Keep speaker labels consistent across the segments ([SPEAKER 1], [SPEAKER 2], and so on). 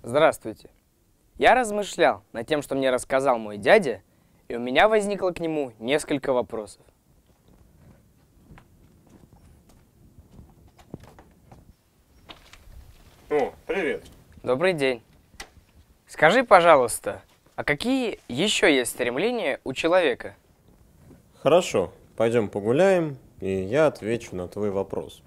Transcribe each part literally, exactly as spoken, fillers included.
[SPEAKER 1] Здравствуйте. Я размышлял над тем, что мне рассказал мой дядя, и у меня возникло к нему несколько вопросов.
[SPEAKER 2] О, привет.
[SPEAKER 1] Добрый день. Скажи, пожалуйста, а какие еще есть стремления у человека?
[SPEAKER 2] Хорошо, пойдем погуляем, и я отвечу на твой вопрос.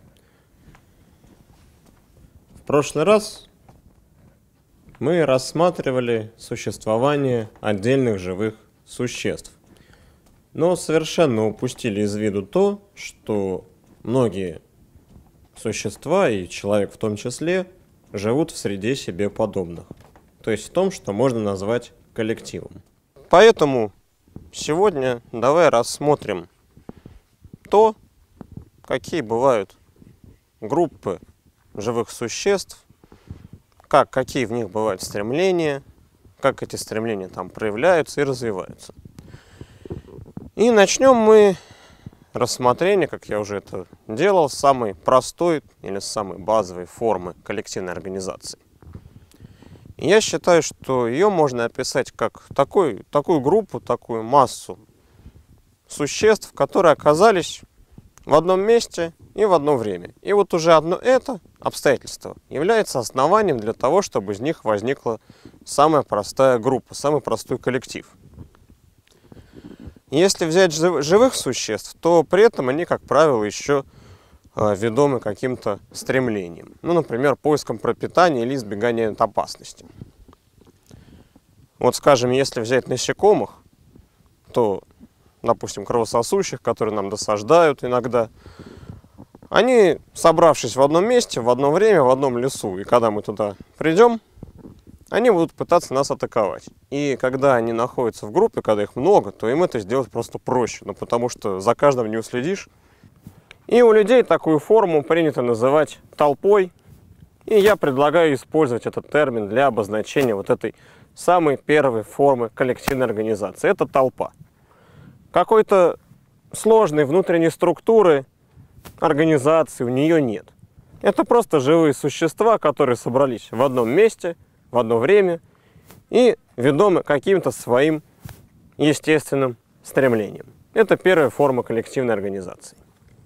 [SPEAKER 2] В прошлый раз мы рассматривали существование отдельных живых существ, но совершенно упустили из виду то, что многие существа, и человек в том числе, живут в среде себе подобных, то есть в том, что можно назвать коллективом. Поэтому сегодня давай рассмотрим то, какие бывают группы живых существ, как, какие в них бывают стремления, как эти стремления там проявляются и развиваются. И начнем мы рассмотрение, как я уже это делал, с самой простой или с самой базовой формы коллективной организации. И я считаю, что ее можно описать как такой, такую группу, такую массу существ, которые оказались в одном месте и в одно время. И вот уже одно это обстоятельство является основанием для того, чтобы из них возникла самая простая группа, самый простой коллектив. Если взять живых существ, то при этом они, как правило, еще ведомы каким-то стремлением. Ну, например, поиском пропитания или избеганием от опасности. Вот, скажем, если взять насекомых, то, допустим, кровососущих, которые нам досаждают иногда, они, собравшись в одном месте, в одно время, в одном лесу, и когда мы туда придем, они будут пытаться нас атаковать. И когда они находятся в группе, когда их много, то им это сделать просто проще, ну, потому что за каждым не уследишь. И у людей такую форму принято называть толпой, и я предлагаю использовать этот термин для обозначения вот этой самой первой формы коллективной организации. Это толпа. Какой-то сложной внутренней структуры организации у нее нет. Это просто живые существа, которые собрались в одном месте, в одно время и ведомы каким-то своим естественным стремлением. Это первая форма коллективной организации.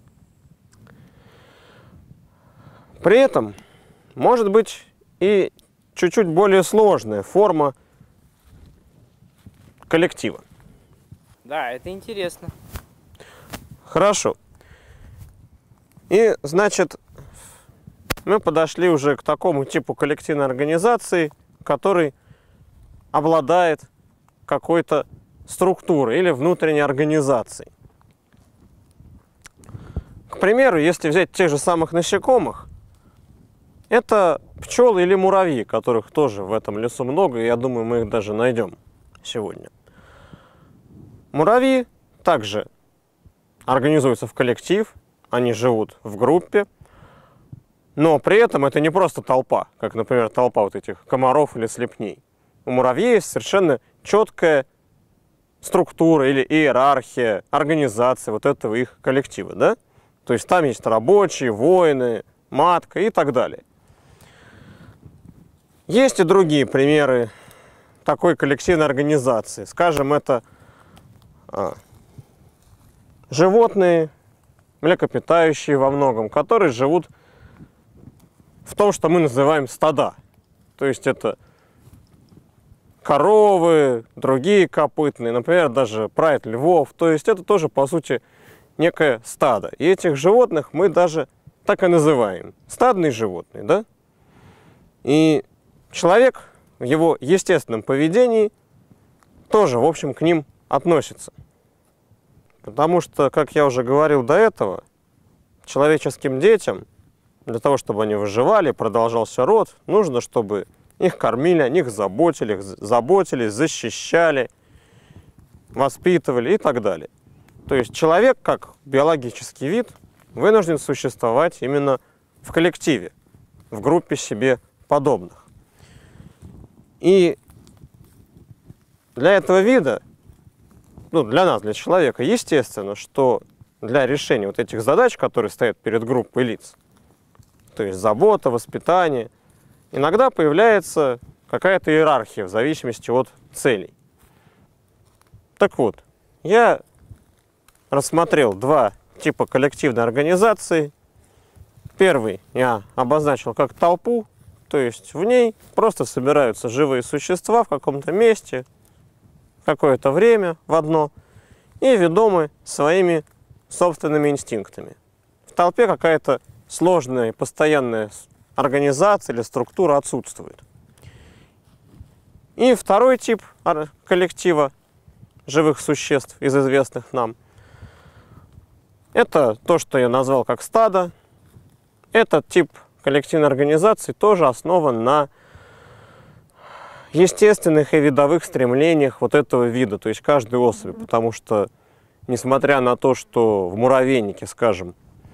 [SPEAKER 2] При этом может быть и чуть-чуть более сложная форма коллектива.
[SPEAKER 1] Да, это интересно.
[SPEAKER 2] Хорошо. И, значит, мы подошли уже к такому типу коллективной организации, который обладает какой-то структурой или внутренней организацией. К примеру, если взять тех же самых насекомых, это пчелы или муравьи, которых тоже в этом лесу много, и я думаю, мы их даже найдем сегодня. Муравьи также организуются в коллектив, они живут в группе, но при этом это не просто толпа, как, например, толпа вот этих комаров или слепней. У муравьев есть совершенно четкая структура или иерархия, организация вот этого их коллектива, да? То есть там есть рабочие, воины, матка и так далее. Есть и другие примеры такой коллективной организации. Скажем, это а, животные, млекопитающие во многом, которые живут в том, что мы называем стада. То есть это коровы, другие копытные, например, даже прайд львов. То есть это тоже, по сути, некое стадо. И этих животных мы даже так и называем. Стадные животные, да? И человек в его естественном поведении тоже, в общем, к ним относится. Потому что, как я уже говорил до этого, человеческим детям, для того, чтобы они выживали, продолжался род, нужно, чтобы их кормили, о них заботились, заботились, защищали, воспитывали и так далее. То есть человек, как биологический вид, вынужден существовать именно в коллективе, в группе себе подобных. И для этого вида, ну, для нас, для человека, естественно, что для решения вот этих задач, которые стоят перед группой лиц, то есть забота, воспитание, иногда появляется какая-то иерархия в зависимости от целей. Так вот, я рассмотрел два типа коллективной организации. Первый я обозначил как толпу, то есть в ней просто собираются живые существа в каком-то месте, в какое-то время в одно, и ведомы своими собственными инстинктами. В толпе какая-то сложная, постоянная организация или структура отсутствует. И второй тип коллектива живых существ из известных нам — это то, что я назвал как стадо. Этот тип коллективной организации тоже основан на естественных и видовых стремлениях вот этого вида, то есть каждой особи, потому что, несмотря на то, что в муравейнике, скажем,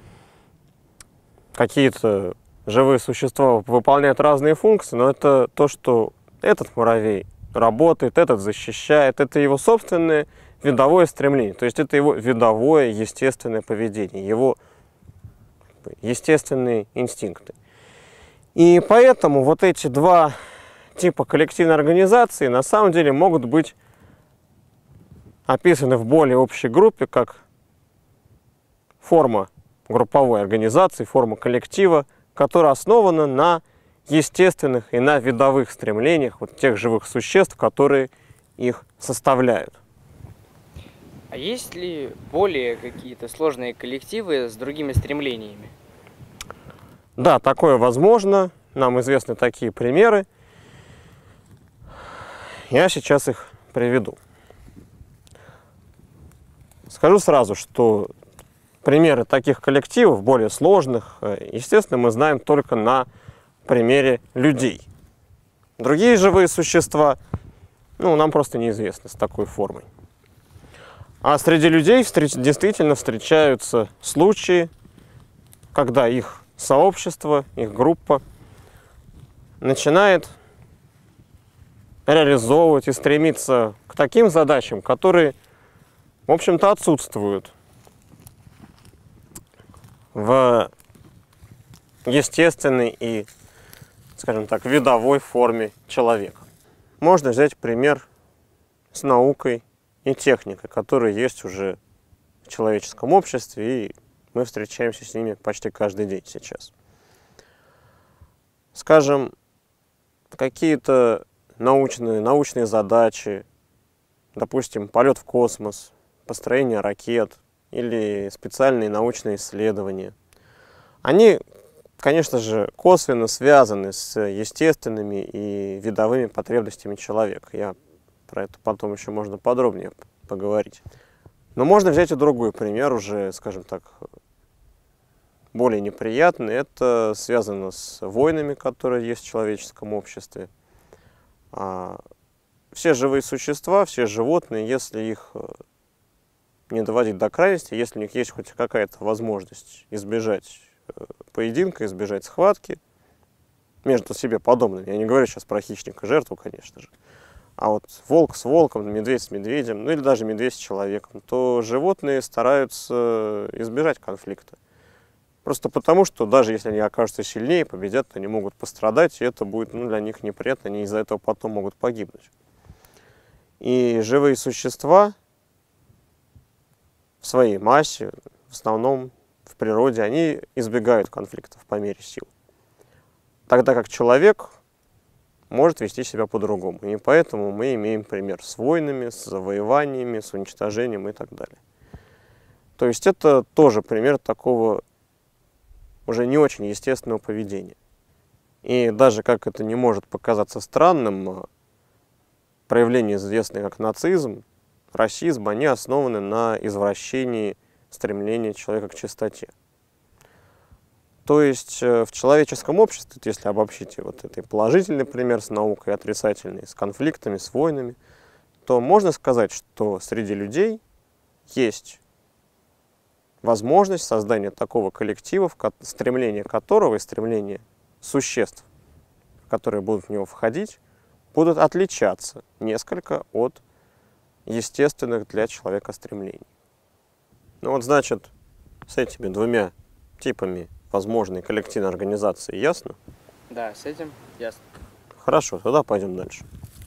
[SPEAKER 2] какие-то живые существа выполняют разные функции, но это то, что этот муравей работает, этот защищает, это его собственное видовое стремление, то есть это его видовое естественное поведение, его естественные инстинкты. И поэтому вот эти два типа коллективной организации на самом деле могут быть описаны в более общей группе как форма групповой организации, форма коллектива, которая основана на естественных и на видовых стремлениях вот тех живых существ, которые их составляют.
[SPEAKER 1] А есть ли более какие-то сложные коллективы с другими стремлениями?
[SPEAKER 2] Да, такое возможно. Нам известны такие примеры. Я сейчас их приведу. Скажу сразу, что примеры таких коллективов, более сложных, естественно, мы знаем только на примере людей. Другие живые существа, ну, нам просто неизвестны с такой формой. А среди людей встреч, действительно встречаются случаи, когда их сообщество, их группа начинает реализовывать и стремиться к таким задачам, которые, в общем-то, отсутствуют в естественной и, скажем так, видовой форме человека. Можно взять пример с наукой и техникой, которые есть уже в человеческом обществе, и мы встречаемся с ними почти каждый день сейчас. Скажем, какие-то научные, научные задачи, допустим, полет в космос, построение ракет или специальные научные исследования, они, конечно же, косвенно связаны с естественными и видовыми потребностями человека. Я про это потом еще можно подробнее поговорить. Но можно взять и другой пример, уже, скажем так, более неприятный. Это связано с войнами, которые есть в человеческом обществе. Все живые существа, все животные, если их не доводить до крайности, если у них есть хоть какая-то возможность избежать поединка, избежать схватки между себе подобными, я не говорю сейчас про хищника, жертву, конечно же, а вот волк с волком, медведь с медведем, ну или даже медведь с человеком, то животные стараются избежать конфликта. Просто потому, что даже если они окажутся сильнее, победят, они могут пострадать, и это будет, ну, для них неприятно, они из-за этого потом могут погибнуть. И живые существа в своей массе, в основном в природе, они избегают конфликтов по мере сил. Тогда как человек может вести себя по-другому. И поэтому мы имеем пример с войнами, с завоеваниями, с уничтожением и так далее. То есть это тоже пример такого уже не очень естественного поведения. И даже, как это не может показаться странным, проявления, известные как нацизм, расизм, они основаны на извращении стремления человека к чистоте. То есть в человеческом обществе, если обобщить вот этот положительный пример с наукой, отрицательный с конфликтами, с войнами, то можно сказать, что среди людей есть возможность создания такого коллектива, стремление которого и стремление существ, которые будут в него входить, будут отличаться несколько от естественных для человека стремлений. Ну вот, значит, с этими двумя типами возможной коллективной организации ясно?
[SPEAKER 1] Да, с этим ясно.
[SPEAKER 2] Хорошо, тогда пойдем дальше.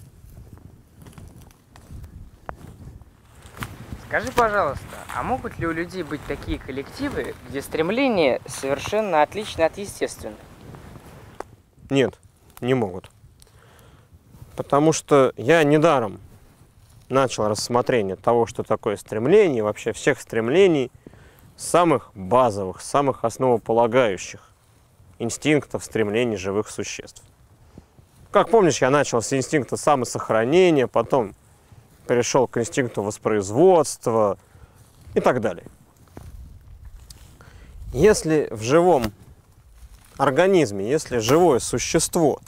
[SPEAKER 1] Скажи, пожалуйста, а могут ли у людей быть такие коллективы, где стремления совершенно отличны от естественных?
[SPEAKER 2] Нет, не могут. Потому что я недаром начал рассмотрение того, что такое стремление, вообще всех стремлений, самых базовых, самых основополагающих инстинктов, стремлений живых существ. Как помнишь, я начал с инстинкта самосохранения, потом перешел к инстинкту воспроизводства и так далее. Если в живом организме, если живое существо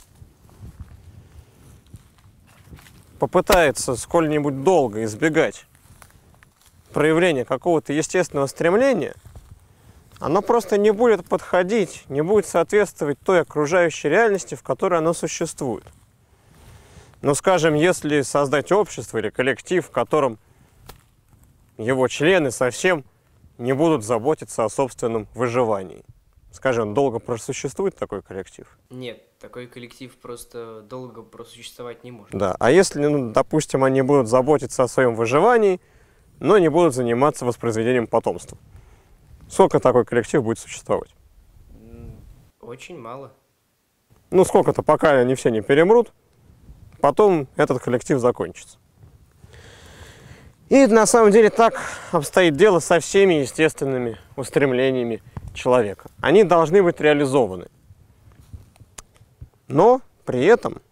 [SPEAKER 2] попытается сколь-нибудь долго избегать проявления какого-то естественного стремления, оно просто не будет подходить, не будет соответствовать той окружающей реальности, в которой оно существует. Ну, скажем, если создать общество или коллектив, в котором его члены совсем не будут заботиться о собственном выживании. Скажем, долго просуществует такой коллектив?
[SPEAKER 1] Нет, такой коллектив просто долго просуществовать не может.
[SPEAKER 2] Да, а если, ну, допустим, они будут заботиться о своем выживании, но не будут заниматься воспроизведением потомства? Сколько такой коллектив будет существовать?
[SPEAKER 1] Очень мало.
[SPEAKER 2] Ну, сколько-то, пока они все не перемрут, потом этот коллектив закончится. И на самом деле так обстоит дело со всеми естественными устремлениями человека. Они должны быть реализованы. Но при этом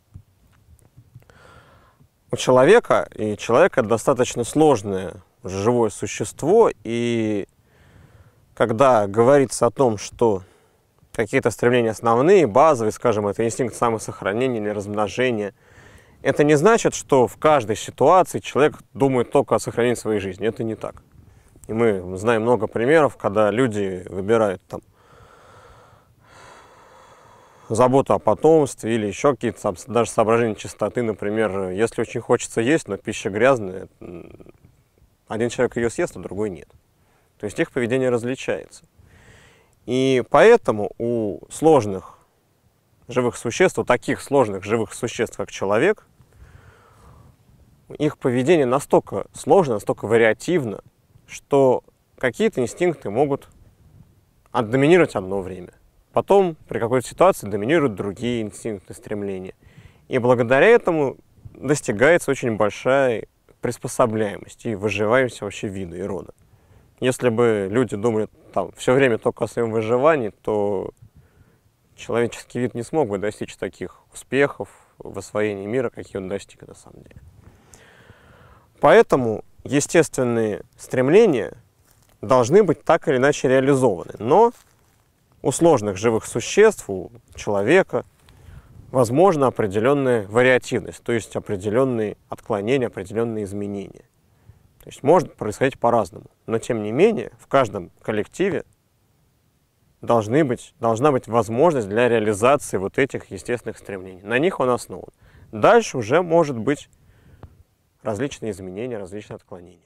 [SPEAKER 2] у человека, и человек это достаточно сложное живое существо, и когда говорится о том, что какие-то стремления основные, базовые, скажем, это инстинкт самосохранения или размножения, это не значит, что в каждой ситуации человек думает только о сохранении своей жизни. Это не так. И мы знаем много примеров, когда люди выбирают там заботу о потомстве или еще какие-то даже соображения чистоты. Например, если очень хочется есть, но пища грязная, один человек ее съест, а другой нет. То есть их поведение различается. И поэтому у сложных живых существ, у таких сложных живых существ, как человек, их поведение настолько сложно, настолько вариативно, что какие-то инстинкты могут отдоминировать одно время. Потом при какой-то ситуации доминируют другие инстинкты, стремления. И благодаря этому достигается очень большая приспособляемость и выживаемость вообще вида и рода. Если бы люди думали там все время только о своем выживании, то человеческий вид не смог бы достичь таких успехов в освоении мира, какие он достиг на самом деле. Поэтому естественные стремления должны быть так или иначе реализованы. Но у сложных живых существ, у человека, возможна определенная вариативность, то есть определенные отклонения, определенные изменения. То есть может происходить по-разному. Но тем не менее в каждом коллективе должны быть, должна быть возможность для реализации вот этих естественных стремлений. На них он основан. Дальше уже может быть различные изменения, различные отклонения.